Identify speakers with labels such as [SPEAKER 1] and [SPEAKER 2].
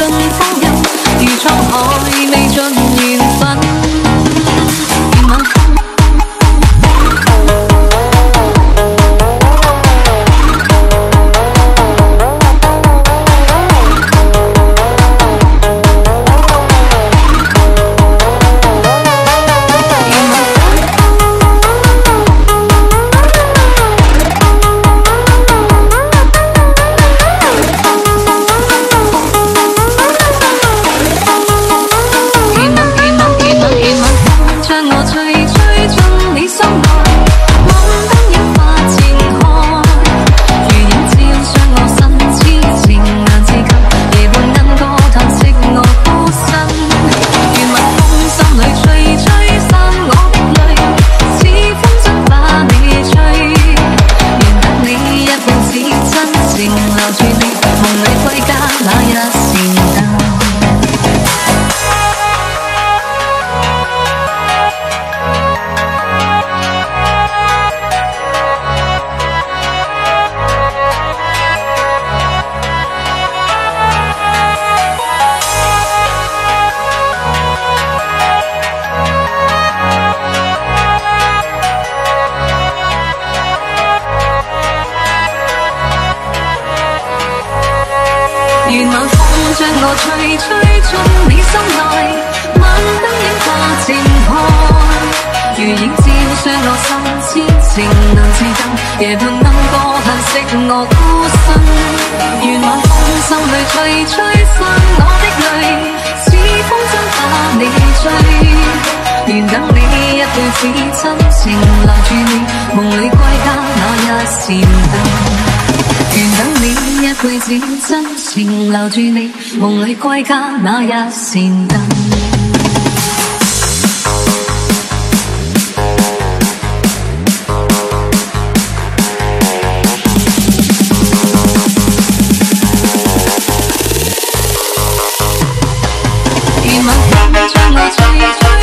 [SPEAKER 1] 盡放任，如滄海未盡緣分。願晚風。 願晚風將我吹，吹進你心內，晚燈映花正開，如映照傷我心，痴情難自禁，夜半燈歌嘆息我孤身。願晚風心裏吹，吹散我的淚，似風箏把你追，願等你一輩子真情留住你，夢裏歸家那一閃燈。 願等你一輩子真情留住你，夢裏歸家那一閃燈。願晚風將我吹。